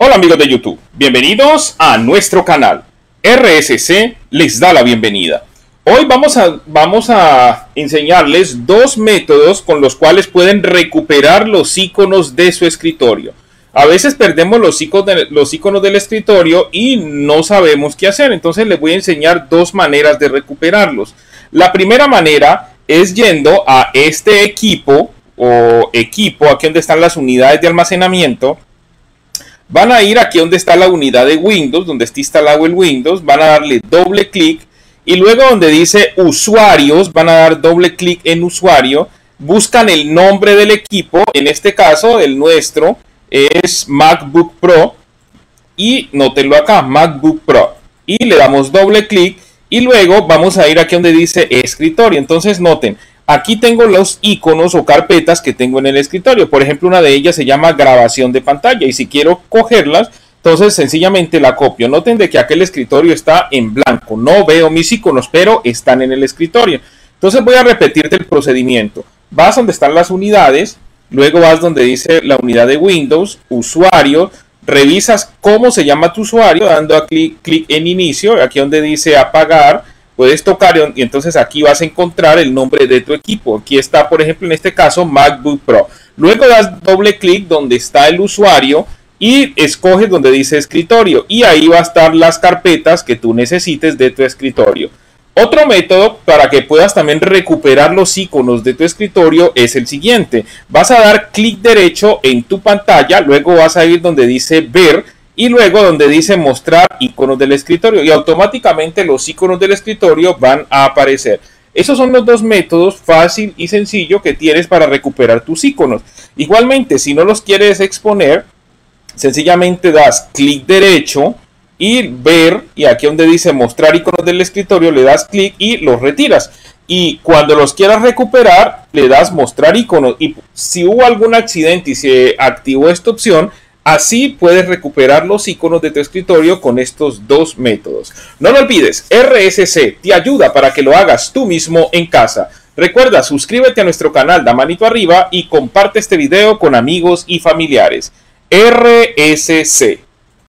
Hola amigos de YouTube, bienvenidos a nuestro canal. RSC les da la bienvenida. Hoy vamos a enseñarles dos métodos con los cuales pueden recuperar los iconos de su escritorio. A veces perdemos los iconos del escritorio y no sabemos qué hacer, entonces les voy a enseñar dos maneras de recuperarlos. La primera manera es yendo a este equipo aquí donde están las unidades de almacenamiento. Van a ir aquí donde está la unidad de Windows, donde está instalado el Windows, van a darle doble clic y luego donde dice usuarios, van a dar doble clic en usuario, buscan el nombre del equipo, en este caso el nuestro es MacBook Pro y nótenlo acá, MacBook Pro, y le damos doble clic y luego vamos a ir aquí donde dice escritorio. Entonces noten, aquí tengo los iconos o carpetas que tengo en el escritorio. Por ejemplo, una de ellas se llama grabación de pantalla. Y si quiero cogerlas, entonces sencillamente la copio. Noten de que aquel escritorio está en blanco. No veo mis iconos, pero están en el escritorio. Entonces voy a repetirte el procedimiento. Vas donde están las unidades. Luego vas donde dice la unidad de Windows, usuario. Revisas cómo se llama tu usuario, dando a clic en inicio. Aquí donde dice apagar. Puedes tocar y entonces aquí vas a encontrar el nombre de tu equipo. Aquí está, por ejemplo, en este caso, MacBook Pro. Luego das doble clic donde está el usuario y escoges donde dice escritorio. Y ahí va a estar las carpetas que tú necesites de tu escritorio. Otro método para que puedas también recuperar los iconos de tu escritorio es el siguiente. Vas a dar clic derecho en tu pantalla, luego vas a ir donde dice ver. Y luego donde dice mostrar iconos del escritorio y automáticamente los iconos del escritorio van a aparecer. Esos son los dos métodos fácil y sencillo que tienes para recuperar tus iconos. Igualmente, si no los quieres exponer, sencillamente das clic derecho y ver, y aquí donde dice mostrar iconos del escritorio le das clic y los retiras. Y cuando los quieras recuperar le das mostrar iconos, y si hubo algún accidente y se activó esta opción, así puedes recuperar los iconos de tu escritorio con estos dos métodos. No lo olvides, RSC te ayuda para que lo hagas tú mismo en casa. Recuerda, suscríbete a nuestro canal, da manito arriba y comparte este video con amigos y familiares. RSC.